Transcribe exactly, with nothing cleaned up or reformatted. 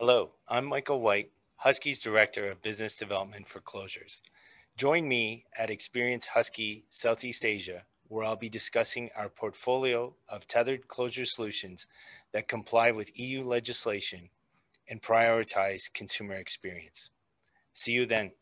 Hello, I'm Michael White, Husky's Director of Business Development for Closures. Join me at Experience Husky Southeast Asia, where I'll be discussing our portfolio of tethered closure solutions that comply with E U legislation and prioritize consumer experience. See you then.